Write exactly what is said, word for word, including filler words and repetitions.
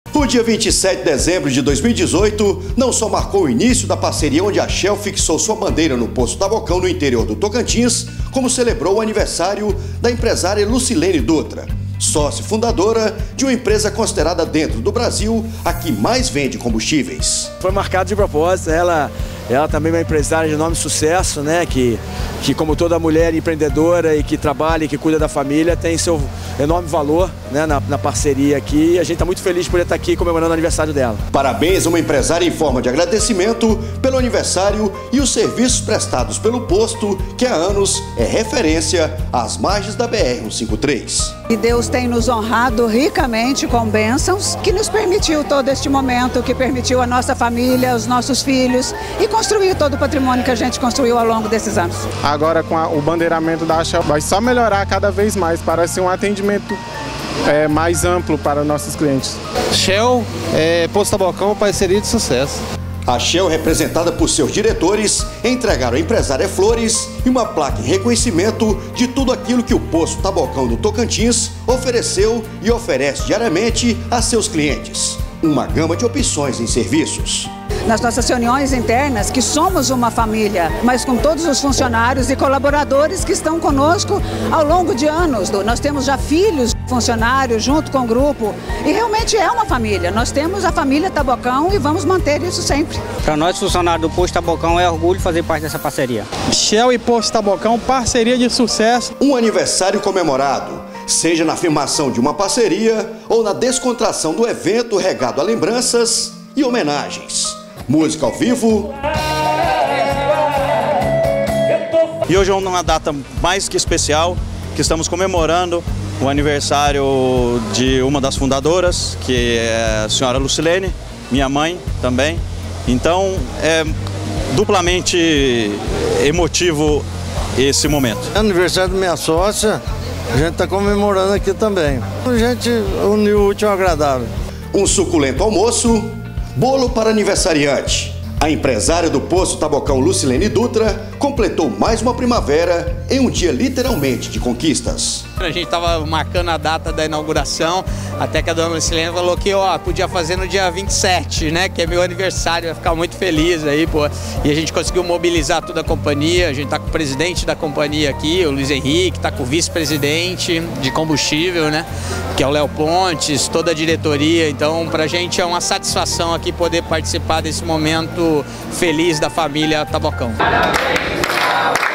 O dia vinte e sete de dezembro de dois mil e dezoito não só marcou o início da parceria onde a Shell fixou sua bandeira no Poço Tabocão, no interior do Tocantins, como celebrou o aniversário da empresária Lucilene Dutra, sócia fundadora de uma empresa considerada dentro do Brasil a que mais vende combustíveis. Foi marcado de propósito, ela, ela também é uma empresária de enorme sucesso, né? Que, que como toda mulher empreendedora e que trabalha e que cuida da família, tem seu enorme valor, né, na, na parceria aqui, e a gente está muito feliz de poder estar aqui comemorando o aniversário dela. Parabéns a uma empresária em forma de agradecimento pelo aniversário e os serviços prestados pelo posto, que há anos é referência às margens da B R cento e cinquenta e três. E Deus tem nos honrado ricamente com bênçãos, que nos permitiu todo este momento, que permitiu a nossa família, os nossos filhos e construir todo o patrimônio que a gente construiu ao longo desses anos. Agora com a, o bandeiramento da Shell vai só melhorar cada vez mais para ser um atendimento é, mais amplo para nossos clientes. Shell, é, Poço Tabocão, parceria de sucesso. A Shell, representada por seus diretores, entregaram à empresária flores e uma placa em reconhecimento de tudo aquilo que o Poço Tabocão do Tocantins ofereceu e oferece diariamente a seus clientes. Uma gama de opções em serviços. Nas nossas reuniões internas, que somos uma família, mas com todos os funcionários e colaboradores que estão conosco ao longo de anos. Nós temos já filhos funcionários junto com o grupo e realmente é uma família. Nós temos a família Tabocão e vamos manter isso sempre. Para nós, funcionários do Posto Tabocão, é orgulho fazer parte dessa parceria. Shell e Posto Tabocão, parceria de sucesso. Um aniversário comemorado, seja na afirmação de uma parceria ou na descontração do evento regado a lembranças e homenagens. Música ao vivo. E hoje é uma data mais que especial, que estamos comemorando o aniversário de uma das fundadoras, que é a senhora Lucilene, minha mãe também. Então é duplamente emotivo esse momento. É aniversário da minha sócia, a gente está comemorando aqui também. A gente uniu o útil ao agradável. Um suculento almoço, bolo para aniversariante. A empresária do Poço Tabocão, Lucilene Dutra, completou mais uma primavera em um dia literalmente de conquistas. A gente estava marcando a data da inauguração, até que a dona Lucilene falou que ó, podia fazer no dia vinte e sete, né, que é meu aniversário, vai ficar muito feliz aí, pô. E a gente conseguiu mobilizar toda a companhia, a gente está com o presidente da companhia aqui, o Luiz Henrique, está com o vice-presidente de combustível, né, que é o Léo Pontes, toda a diretoria. Então, pra gente é uma satisfação aqui poder participar desse momento feliz da família Tabocão.